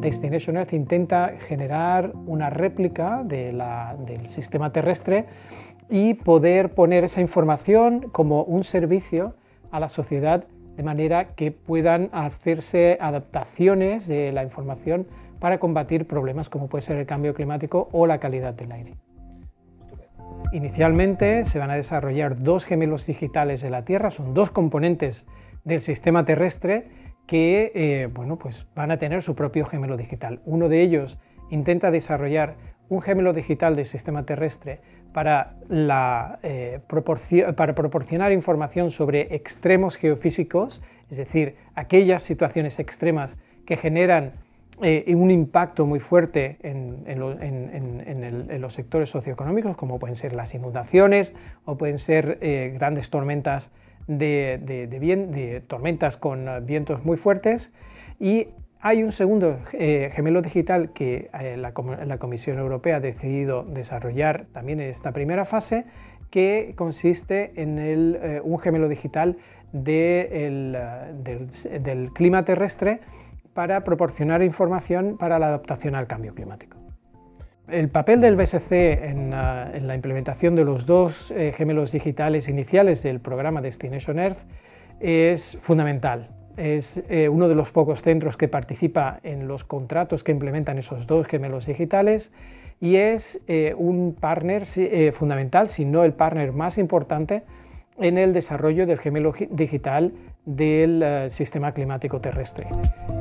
Destination Earth intenta generar una réplica del sistema terrestre y poder poner esa información como un servicio a la sociedad, de manera que puedan hacerse adaptaciones de la información para combatir problemas como puede ser el cambio climático o la calidad del aire. Inicialmente se van a desarrollar dos gemelos digitales de la Tierra, son dos componentes del sistema terrestre que pues van a tener su propio gemelo digital. Uno de ellos intenta desarrollar un gemelo digital del sistema terrestre para proporcionar información sobre extremos geofísicos, es decir, aquellas situaciones extremas que generan un impacto muy fuerte en los sectores socioeconómicos, como pueden ser las inundaciones o pueden ser grandes tormentas tormentas con vientos muy fuertes. Y hay un segundo gemelo digital que la Comisión Europea ha decidido desarrollar también en esta primera fase, que consiste en un gemelo digital del clima terrestre para proporcionar información para la adaptación al cambio climático. El papel del BSC en la implementación de los dos gemelos digitales iniciales del programa Destination Earth es fundamental. Es uno de los pocos centros que participa en los contratos que implementan esos dos gemelos digitales y es un partner fundamental, si no el partner más importante, en el desarrollo del gemelo digital del sistema climático terrestre.